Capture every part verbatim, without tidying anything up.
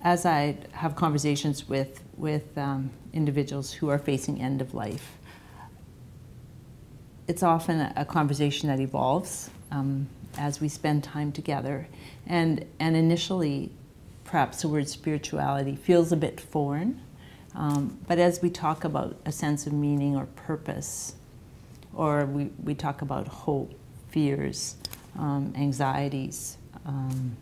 as I have conversations with, with um, individuals who are facing end of life, it's often a, a conversation that evolves um, as we spend time together. And, and initially, perhaps the word spirituality feels a bit foreign, um, but as we talk about a sense of meaning or purpose, or we, we talk about hope, fears, um, anxieties, um,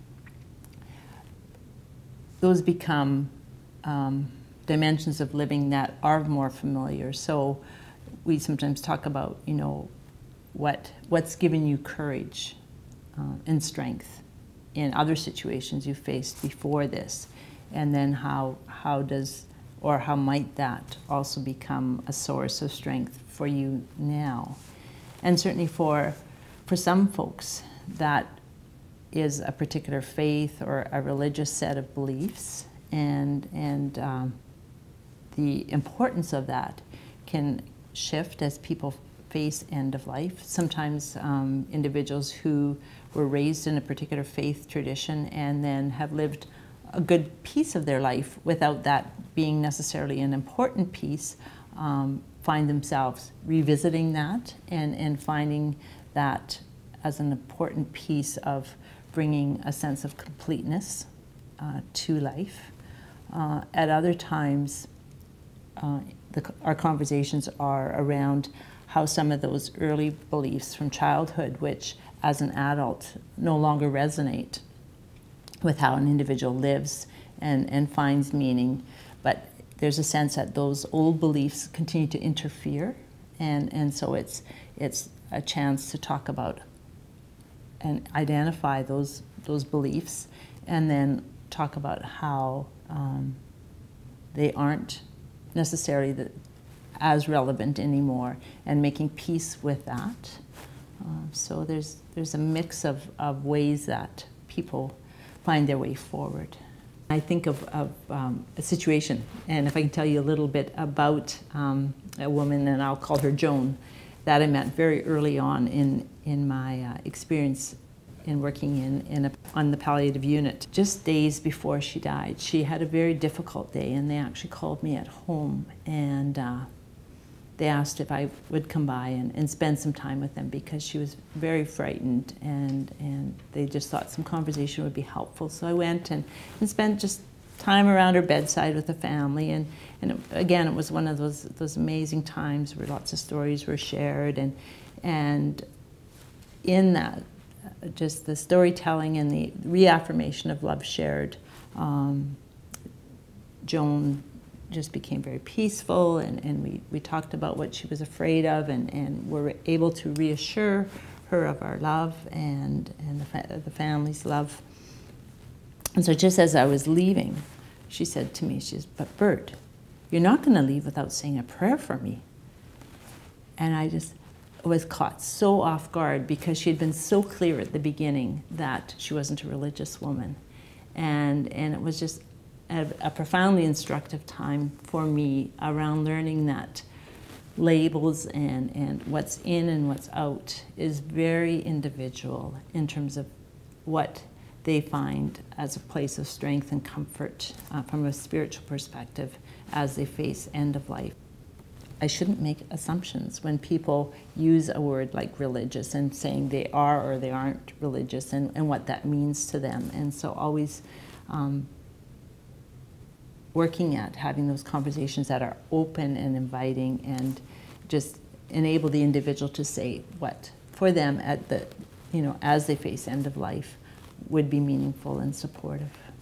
those become um, dimensions of living that are more familiar. So we sometimes talk about, you know, what, what's given you courage uh, and strength in other situations you faced before this, and then how, how does, or how might that also become a source of strength for you now. And certainly for, for some folks, that is a particular faith or a religious set of beliefs, and, and um, the importance of that can shift as people face end of life. Sometimes um, individuals who were raised in a particular faith tradition and then have lived a good piece of their life without that being necessarily an important piece, um, find themselves revisiting that and, and finding that as an important piece of bringing a sense of completeness uh, to life. Uh, at other times, uh, the, our conversations are around how some of those early beliefs from childhood, which as an adult no longer resonate with how an individual lives and, and finds meaning, but there's a sense that those old beliefs continue to interfere, and, and so it's, it's a chance to talk about and identify those, those beliefs, and then talk about how um, they aren't necessarily the, as relevant anymore, and making peace with that. Uh, so there's, there's a mix of, of ways that people find their way forward. I think of, of um, a situation, and if I can tell you a little bit about um, a woman, and I'll call her Joan, that I met very early on in, in my uh, experience in working in, in a, on the palliative unit. Just days before she died, she had a very difficult day, and they actually called me at home, and uh, they asked if I would come by and, and spend some time with them, because she was very frightened, and, and they just thought some conversation would be helpful. So I went and, and spent just time around her bedside with the family, and, and it, again, it was one of those, those amazing times where lots of stories were shared, and, and in that, just the storytelling and the reaffirmation of love shared, um, Joan just became very peaceful, and, and we, we talked about what she was afraid of, and, and were able to reassure her of our love and, and the, fa the family's love. And so just as I was leaving, she said to me, she says, "But Bert, you're not going to leave without saying a prayer for me." And I just was caught so off guard, because she had been so clear at the beginning that she wasn't a religious woman. And, and it was just a, a profoundly instructive time for me around learning that labels and, and what's in and what's out is very individual in terms of what they find as a place of strength and comfort uh, from a spiritual perspective as they face end of life. I shouldn't make assumptions when people use a word like religious and saying they are or they aren't religious, and, and what that means to them. And so always um, working at having those conversations that are open and inviting, and just enable the individual to say what for them at the, you know, as they face end of life would be meaningful and supportive.